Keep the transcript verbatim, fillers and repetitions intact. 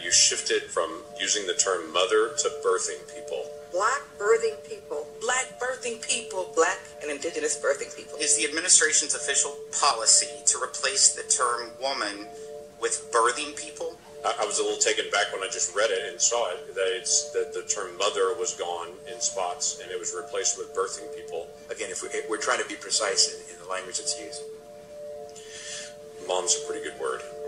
you shifted from using the term mother to birthing people. Black birthing people. Black birthing people. Black and indigenous birthing people. Is the administration's official policy to replace the term woman with birthing people? I, I was a little taken back when I just read it and saw it, that it's that the term mother was gone in spots and it was replaced with birthing people. Again, if, we, if we're trying to be precise in, in the language that's used. Mom's a pretty good word.